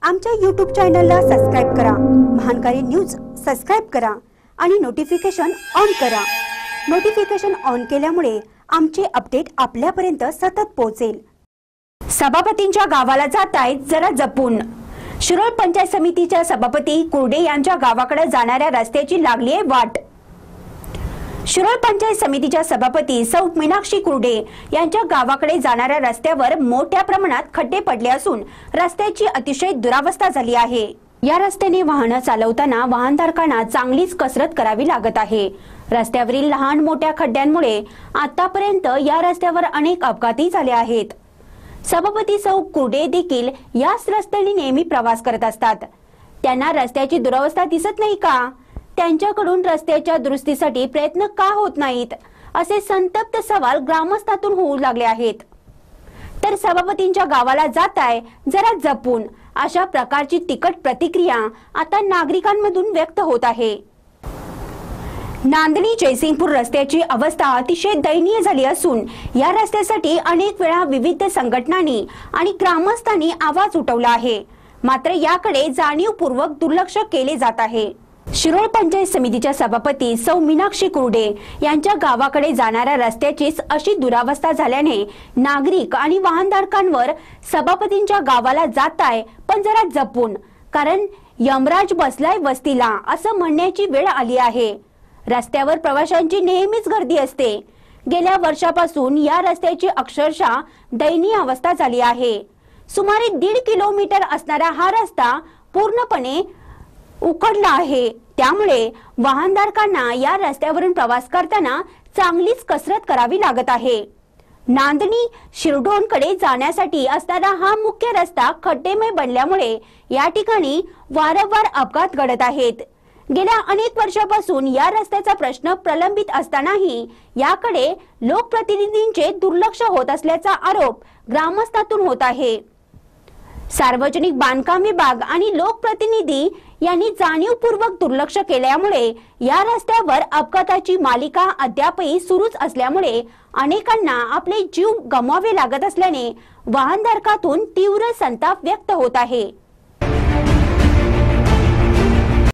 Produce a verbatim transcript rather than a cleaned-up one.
आमच्या यूट्यूब चॅनलला सबस्क्राइब करा, महानकारी न्यूज सबस्क्राइब करा आणि नोटिफिकेशन ऑन करा। नोटिफिकेशन ऑन केल्यामुळे आमचे अपडेट आपल्यापर्यंत सतत पोहोचेल। सभापतींच्या गावाला जाताय जरा जपून। शिरोळ पंचायत समितीच्या सभापती कुर्डे यांच्या गावाकडे जाणाऱ्या रस्त्याची लागली आहे वाट। शिरोळ पंचायत समितीच्या सभापती सौ मीनाक्षी कुर्डे यांच्या गावाकडे जाणाऱ्या रस्त्यावर मोठ्या प्रमाणात खड्डे पडले असून रस्त्याची अतिशय दुरावस्था झाली आहे। या रस्त्याने वाहन चालवताना वाहनधारकांना चांगलीच कसरत करावी लागत आहे। रस्त्यावरील लहान मोठ्या खड्ड्यांमुळे आतापर्यंत या रस्त्यावर अनेक अपघातही झाले आहेत। सभापती सौ कुर्डे देखील याच रस्त्याने नेहमी प्रवास करत असतात। त्यांना रस्त्याची दुरावस्था दिसत नाही का? त्यांच्याकडून रस्त्याच्या दुरुस्तीसाठी प्रयत्न का होत नाहीत, असे संतप्त सवाल ग्रामस्थातून होऊ लागले आहेत। तर सभापतींच्या गावाला जाताय जरा जपून, अशा प्रकारची तिखट प्रतिक्रिया आता नागरिकांमधून व्यक्त होत आहे। नांदणी जयसिंगपूर रस्त्याची अवस्था अतिशय दयनीय झाली असून या रस्त्यासाठी अनेक वेळा विविध संघटनांनी आणि ग्रामस्थांनी आवाज उठवला आहे, मात्र याकडे जाणीवपूर्वक दुर्लक्ष केले जात आहे। शिरोळ पंचायत समितीच्या सभापती सौ मीनाक्षी कुर्डे यांच्या गावाकडे जाणाऱ्या रस्त्याचीच अशी दुरावस्था झाल्याने नागरिक आणि वाहनधारकांवर सभापतींच्या गावाला जाताय पण जरा जपून, कारण यमराज बसलाय वस्तीला असं म्हणण्याची वेळ आली आहे। रस्त्यावर प्रवाशांची नेहमीच गर्दी असते। गेल्या वर्षापासून या रस्त्याची अक्षरशः दयनीय अवस्था झाली आहे। सुमारे दीड किलोमीटर असणारा हा रस्ता पूर्णपणे उखडला आहे, त्यामुळे वाहनधारकांना या रस्त्यावरून प्रवास करताना चांगलीच कसरत करावी लागत आहे। नांदणी शिरढोणकडे जाण्यासाठी असणारा हा मुख्य रस्ता खड्डेमय बनल्यामुळे या ठिकाणी वारंवार अपघात घडत आहेत। गेल्या अनेक वर्षापासून या रस्त्याचा प्रश्न प्रलंबित असतानाही याकडे लोकप्रतिनिधींचे दुर्लक्ष होत असल्याचा आरोप ग्रामस्थातून होत आहे। सार्वजनिक बांधकाम विभाग आणि लोकप्रतिनिधी यांनी जाणीवपूर्वक दुर्लक्ष केल्यामुळे या रस्त्यावर अपघाताची मालिका अद्यापही सुरूच असल्यामुळे अनेकांना आपले जीव गमवावे लागत असल्याने वाहनधारकातून तीव्र संताप व्यक्त होत आहे।